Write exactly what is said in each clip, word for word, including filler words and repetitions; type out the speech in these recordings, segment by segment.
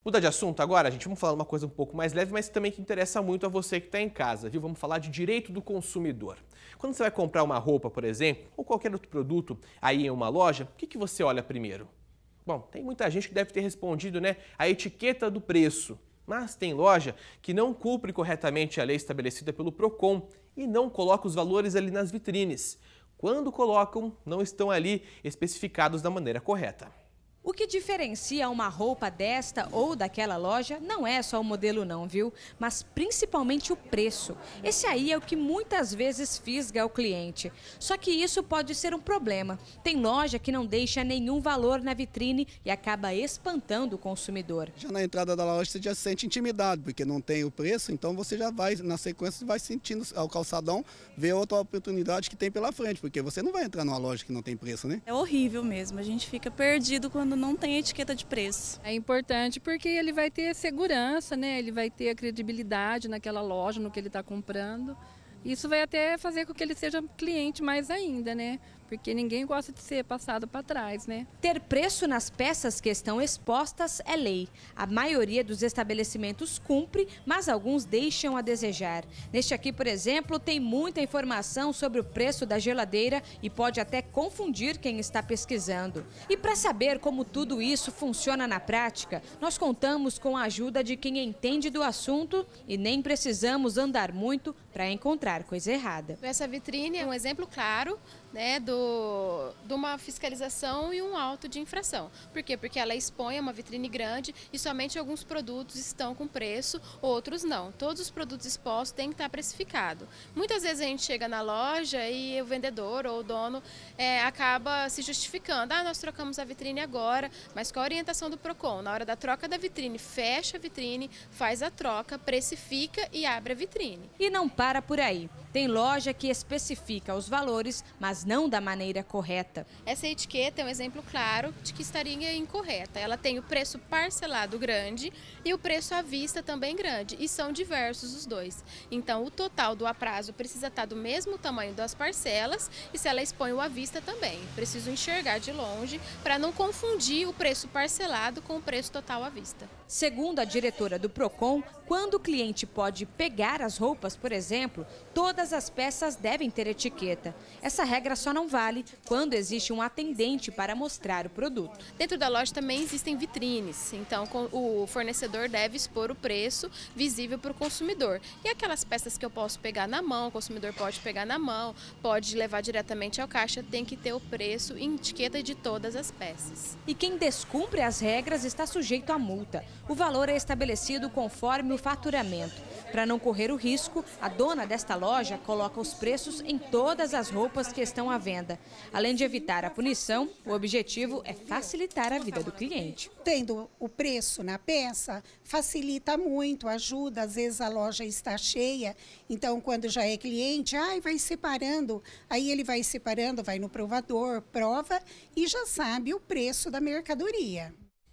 Mudar de assunto agora, gente, vamos falar uma coisa um pouco mais leve, mas também que interessa muito a você que está em casa, viu? Vamos falar de direito do consumidor. Quando você vai comprar uma roupa, por exemplo, ou qualquer outro produto aí em uma loja, o que, que você olha primeiro? Bom, tem muita gente que deve ter respondido, né, a etiqueta do preço. Mas tem loja que não cumpre corretamente a lei estabelecida pelo Procon e não coloca os valores ali nas vitrines. Quando colocam, não estão ali especificados da maneira correta. O que diferencia uma roupa desta ou daquela loja não é só o modelo não, viu? Mas principalmente o preço. Esse aí é o que muitas vezes fisga o cliente. Só que isso pode ser um problema. Tem loja que não deixa nenhum valor na vitrine e acaba espantando o consumidor. Já na entrada da loja você já se sente intimidado, porque não tem o preço, então você já vai, na sequência, vai sentindo ao calçadão, ver outra oportunidade que tem pela frente, porque você não vai entrar numa loja que não tem preço, né? É horrível mesmo, a gente fica perdido quando não tem etiqueta de preço. É importante porque ele vai ter segurança, né? Ele vai ter a credibilidade naquela loja, no que ele está comprando. Isso vai até fazer com que ele seja cliente mais ainda, né? Porque ninguém gosta de ser passado para trás, né? Ter preço nas peças que estão expostas é lei. A maioria dos estabelecimentos cumpre, mas alguns deixam a desejar. Neste aqui, por exemplo, tem muita informação sobre o preço da geladeira e pode até confundir quem está pesquisando. E para saber como tudo isso funciona na prática, nós contamos com a ajuda de quem entende do assunto e nem precisamos andar muito para encontrar coisa errada. Essa vitrine é um exemplo claro, né, do, de uma fiscalização e um auto de infração. Por quê? Porque ela expõe uma vitrine grande e somente alguns produtos estão com preço, outros não. Todos os produtos expostos têm que estar precificados. Muitas vezes a gente chega na loja e o vendedor ou o dono é, acaba se justificando. Ah, nós trocamos a vitrine agora, mas com a orientação do Procon, na hora da troca da vitrine, fecha a vitrine, faz a troca, precifica e abre a vitrine. E não para por aí. Tem loja que especifica os valores, mas não da maneira correta. Essa etiqueta é um exemplo claro de que estaria incorreta. Ela tem o preço parcelado grande e o preço à vista também grande, e são diversos os dois. Então, o total do aprazo precisa estar do mesmo tamanho das parcelas e se ela expõe o à vista também. Preciso enxergar de longe para não confundir o preço parcelado com o preço total à vista. Segundo a diretora do Procon, quando o cliente pode pegar as roupas, por exemplo, todas as peças devem ter etiqueta. Essa regra só não vale quando existe um atendente para mostrar o produto. Dentro da loja também existem vitrines, então o fornecedor deve expor o preço visível para o consumidor. E aquelas peças que eu posso pegar na mão, o consumidor pode pegar na mão, pode levar diretamente ao caixa, tem que ter o preço e etiqueta de todas as peças. E quem descumpre as regras está sujeito à multa. O valor é estabelecido conforme o faturamento. Para não correr o risco, a dona desta loja coloca os preços em todas as roupas que estão à venda. Além de evitar a punição, o objetivo é facilitar a vida do cliente. Tendo o preço na peça, facilita muito, ajuda. Às vezes a loja está cheia, então quando já é cliente, ai, vai separando. Aí ele vai separando, vai no provador, prova e já sabe o preço da mercadoria.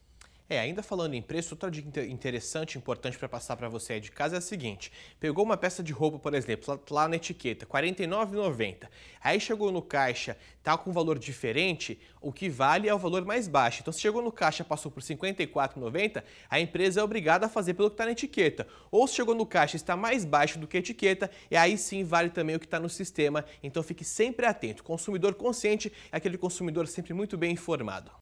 É, ainda falando em preço, outra dica interessante, importante para passar para você aí de casa é a seguinte. Pegou uma peça de roupa, por exemplo, lá na etiqueta, quarenta e nove reais e noventa centavos. Aí chegou no caixa, tá com um valor diferente, o que vale é o valor mais baixo. Então, se chegou no caixa, passou por cinquenta e quatro reais e noventa centavos, a empresa é obrigada a fazer pelo que está na etiqueta. Ou se chegou no caixa e está mais baixo do que a etiqueta, e aí sim vale também o que está no sistema. Então, fique sempre atento. Consumidor consciente é aquele consumidor sempre muito bem informado.